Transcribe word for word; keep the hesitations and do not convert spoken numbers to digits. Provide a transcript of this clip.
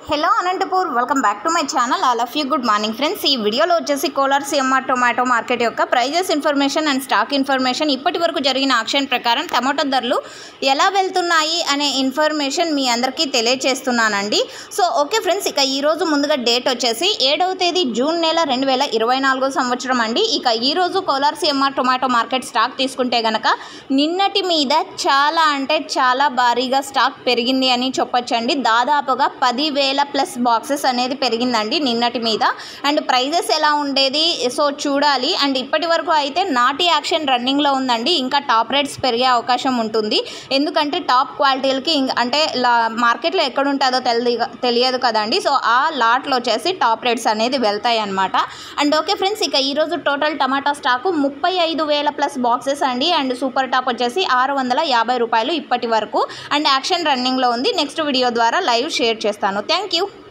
Hello Anantapur welcome back to my channel. All of you good morning friends. ఈ వీడియోలో వచ్చేసి Kolar CMR tomato market యొక్క prices information and stock information, ఇప్పటి వరకు జరిగిన ఆక్షన్ ప్రకారం టమాటో ధరలు ఎలా వెళ్తున్నాయి అనే ఇన్ఫర్మేషన్ మీ అందరికీ తెలియజేస్తున్నానండి. సో ఓకే ఫ్రెండ్స్, ఇక ఈరోజు ముందుగా డేట్ వచ్చేసి ఏడవ తేదీ జూన్ నెల రెండు వేల ఇరవై నాలుగో సంవత్సరం అండి. ఇక ఈరోజు Kolar CMR tomato market stock తీసుకుంటే కనుక నిన్నటి మీద చాలా అంటే చాలా భారీగా స్టాక్ పెరిగింది అని చెప్పొచ్చండి. దాదాపుగా పదివేల ప్లస్ బాక్సెస్ అనేది పెరిగిందండి నిన్నటి మీద. అండ్ ప్రైజెస్ ఎలా ఉండేది సో చూడాలి. అండ్ ఇప్పటి వరకు అయితే నాటి యాక్షన్ రన్నింగ్లో ఉందండి. ఇంకా టాప్ రేట్స్ పెరిగే అవకాశం ఉంటుంది, ఎందుకంటే టాప్ క్వాలిటీలకి అంటే మార్కెట్లో ఎక్కడ ఉంటుందో తెలియదు తెలియదు కదండి. సో ఆ లాట్లో వచ్చేసి టాప్ రేట్స్ అనేది వెళ్తాయి అన్నమాట. అండ్ ఓకే ఫ్రెండ్స్, ఇక ఈరోజు టోటల్ టమాటా స్టాకు ముప్పై ఐదు వేల ప్లస్ బాక్సెస్ అండి. అండ్ సూపర్ టాప్ వచ్చేసి ఆరు వందల యాభై రూపాయలు ఇప్పటి వరకు. అండ్ యాక్షన్ రన్నింగ్లో ఉంది. నెక్స్ట్ వీడియో ద్వారా లైవ్ షేర్ చేస్తాను. Thank you.